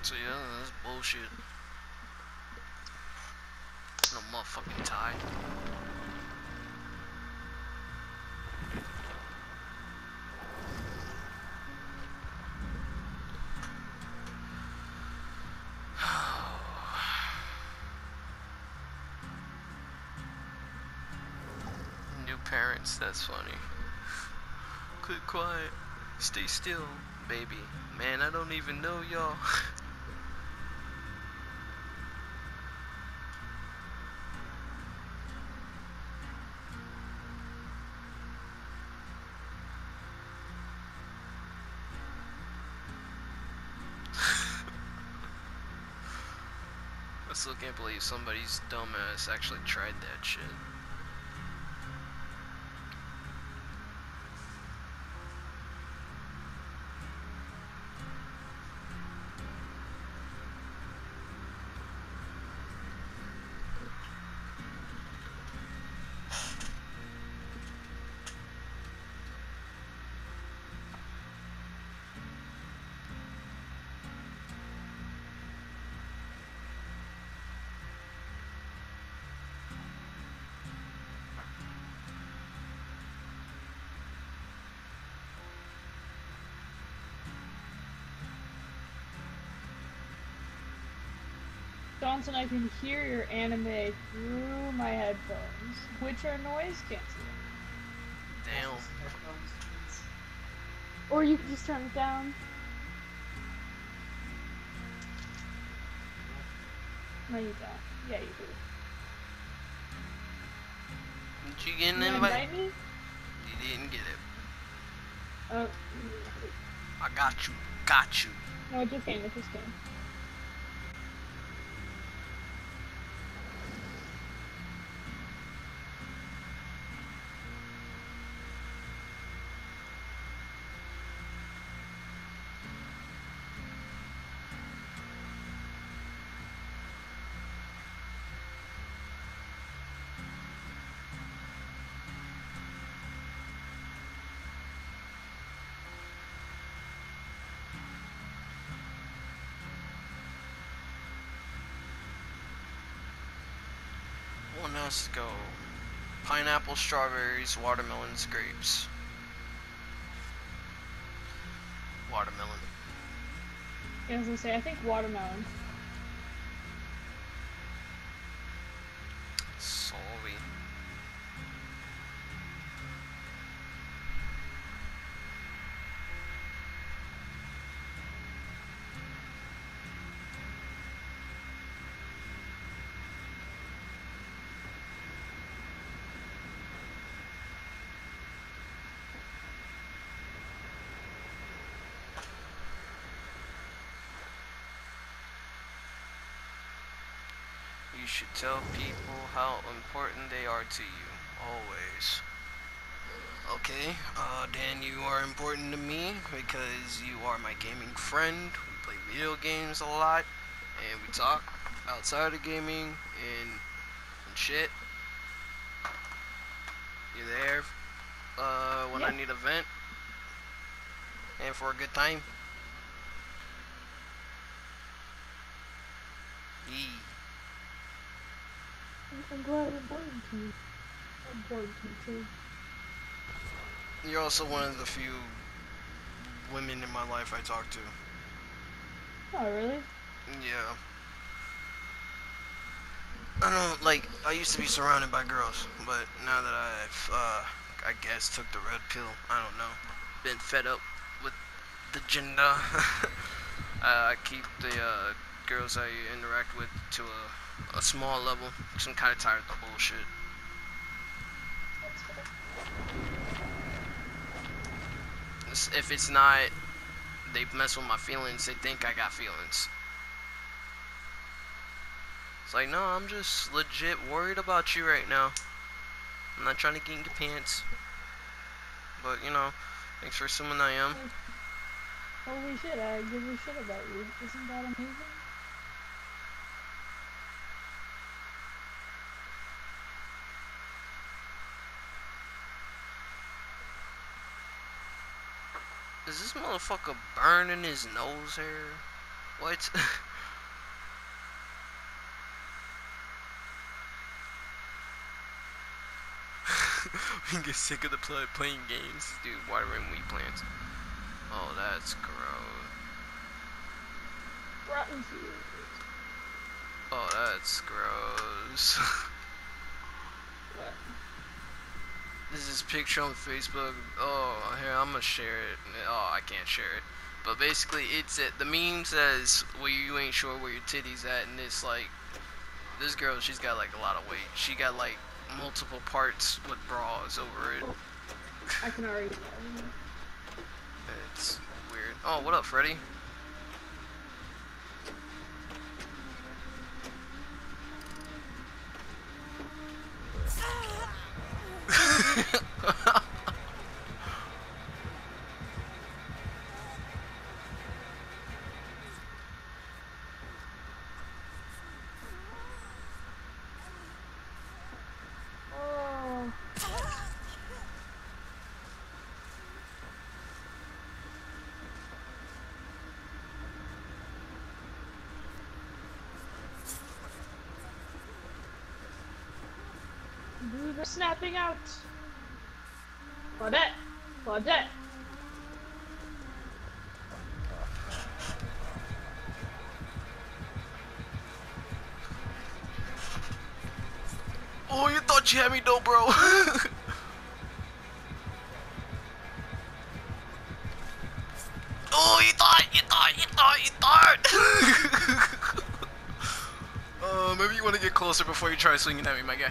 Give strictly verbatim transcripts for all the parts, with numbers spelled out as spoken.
So yeah, that's bullshit. No motherfucking tie. New parents, that's funny. Quit quiet. Stay still, baby. Man, I don't even know y'all. I still can't believe somebody's dumbass actually tried that shit. Johnson, I can hear your anime through my headphones, which are noise canceling. Damn. Or you can just turn it down. No, you don't. Yeah, you do. Did you get an You invite? invite me? You didn't get it. Oh. I got you. Got you. No, it just came. It just came. One else to go. Pineapple, strawberries, watermelons, grapes. Watermelon. Yeah, I was gonna say, I think watermelon. Sorry. You should tell people how important they are to you, always. Okay, uh, Dan, you are important to me because you are my gaming friend. We play video games a lot, and we talk outside of gaming and, and shit. You're there uh, when Yeah. I need a vent and for a good time. Yee. I'm glad you're important to me. Important to me, too. You're also one of the few women in my life I talk to. Oh, really? Yeah. I don't like. I used to be surrounded by girls, but now that I've, uh, I guess, took the red pill. I don't know. Been fed up with the gender. uh, I keep the uh, girls I interact with to a, a small level. Cause I'm kind of tired of the bullshit. That's fair. It's, if it's not, they mess with my feelings. They think I got feelings. It's like, no, I'm just legit worried about you right now. I'm not trying to get in your pants. But, you know, thanks for assuming I am. Holy shit, I give a shit about you. Isn't that amazing? Is this motherfucker burning his nose hair? What? We get sick of the play playing games, dude. Watering wheat plants. Oh, that's gross. Rotten fields. Oh, that's gross. What? This is picture on Facebook. Oh, here, I'm gonna share it. Oh, I can't share it. But basically, it's it. The meme says, "Well, you ain't sure where your titties at," and it's like, this girl, she's got like a lot of weight. She got like multiple parts with bras over it. I can already tell. It's weird. Oh, what up, Freddy? Oh. Do the snapping out. Claudette. Claudette. Oh, you thought you had me though, bro. Oh, you thought, you thought, you thought, you thought. Uh, maybe you want to get closer before you try swinging at me, my guy.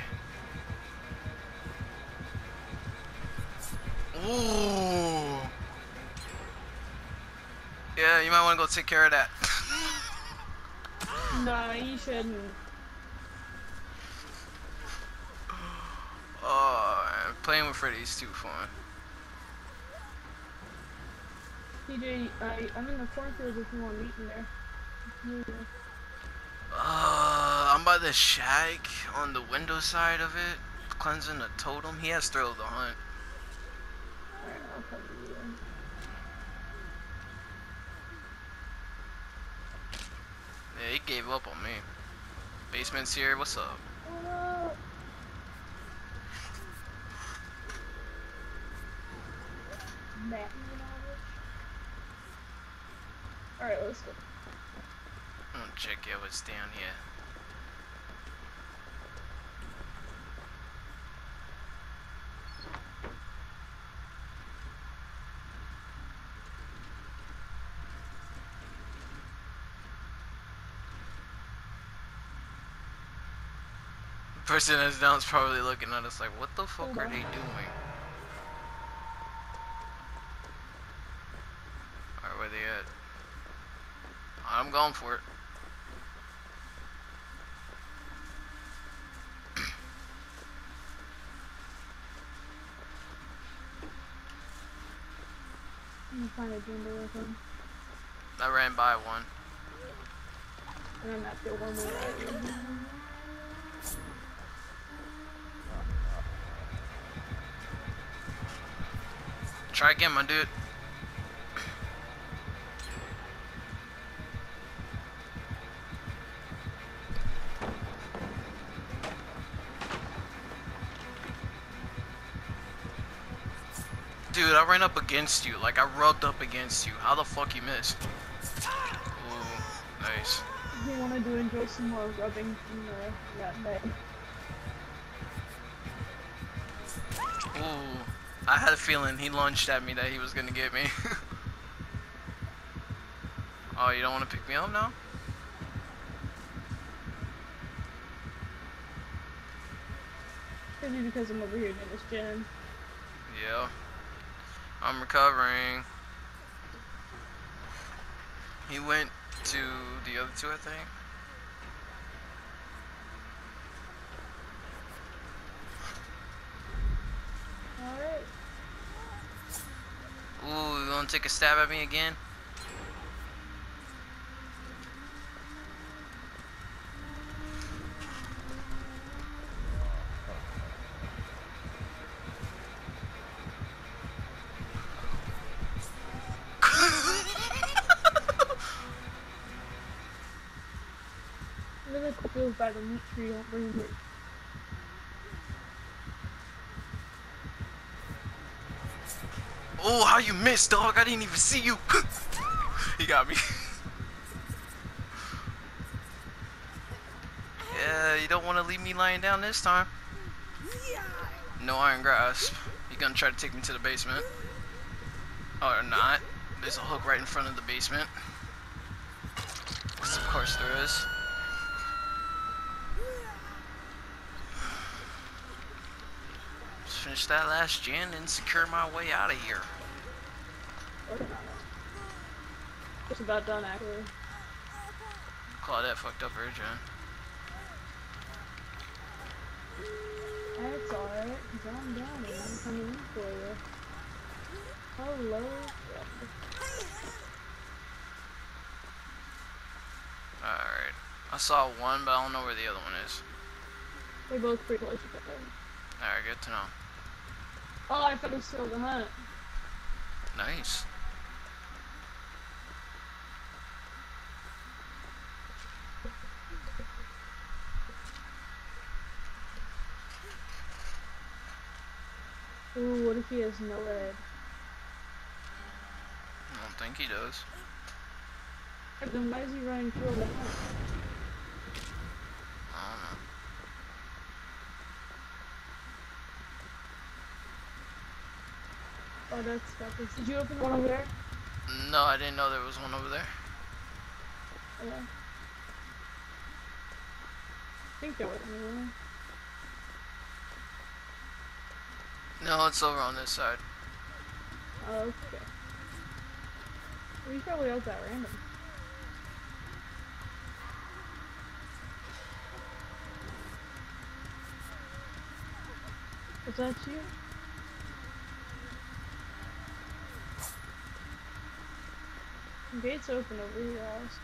Ooh. Yeah, you might want to go take care of that. Nah, you shouldn't. Oh, man, playing with Freddy is too fun. T J, I, I'm in the cornfield if you want meat in there. Yeah. Uh, I'm by the shack on the window side of it, cleansing the totem. He has Thrill of the Hunt. Alright, I'll come to you then. Yeah, he gave up on me. Basement's here, what's up? What up? Matt, you know this? Alright, let's go. I'm gonna check out what's down here. The person that's down is probably looking at us like, what the fuck Hold are on. they doing? Alright, where they at? I'm going for it. I'm gonna find a gender with him. I ran by one. And I'm not the one where I am. Try again, my dude. Dude, I ran up against you. Like, I rubbed up against you. How the fuck you missed? Ooh, nice. You wanted to enjoy some more rubbing in the that bed. Ooh, I had a feeling he lunged at me that he was gonna get me. Oh, you don't want to pick me up now? Maybe because I'm over here doing this gen. Yeah. I'm recovering. He went to the other two, I think. Alright. Ooh, you wanna take a stab at me again? goes by the meat tree, don't bring it. Oh, how you missed, dog? I didn't even see you. He got me. Yeah, you don't want to leave me lying down this time. No iron grasp. You gonna try to take me to the basement? Or not. There's a hook right in front of the basement. Yes, of course there is. Let's finish that last gen and secure my way out of here. Working on it. Just about done, actually. Claudette fucked up her gen. That's alright, because I'm down here. I'm coming in for you. Hello, friend. Alright. I saw one, but I don't know where the other one is. They're both pretty close together. Alright, good to know. Oh, I found a silver hunt. Nice. Ooh, what if he has no lead? I don't think he does. Then why is he running through the hunt? I don't know. Oh, that's got this. Did you open the one over there? No, I didn't know there was one over there. Yeah. I think there was one. No, it's over on this side. Oh, okay. Well, you probably out that random. Was that you? The gate's open over here, Alice.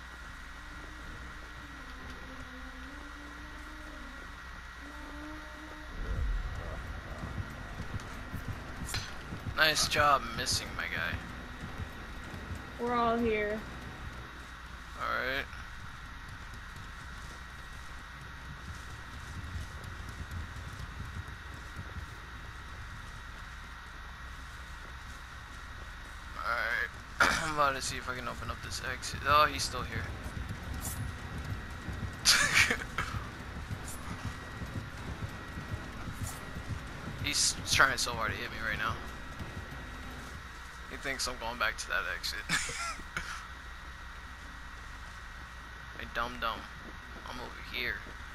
Nice job missing my guy. We're all here. Alright. Alright. I'm about to see if I can open up this exit. Oh, he's still here. He's trying so hard to hit me right now. He thinks I'm going back to that exit. Hey, dumb dumb. I'm over here.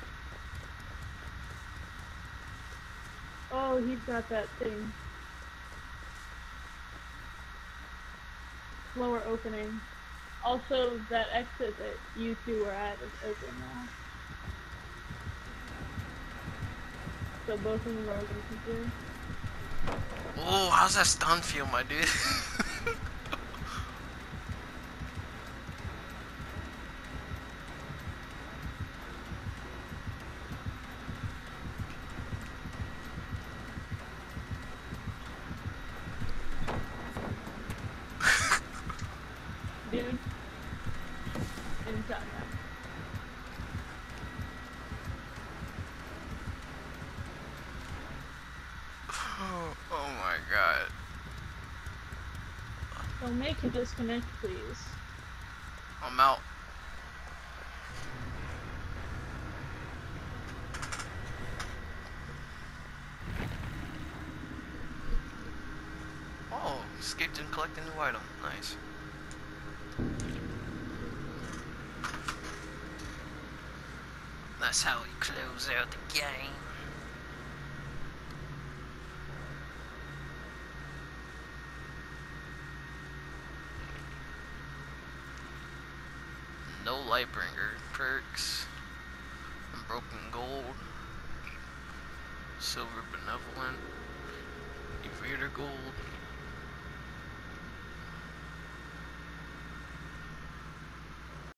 Oh, he's got that thing. Lower opening. Also, that exit that you two were at is open now. So both of them are open to you. Oh, how's that stun feel, my dude? Dude. Inside now. Oh, oh my god. Don't make him disconnect, please. I'm out. Oh, escaped and collected a new item. Nice. That's how we close out the game. No Lightbringer perks. Unbroken Gold. Silver Benevolent. Evader Gold.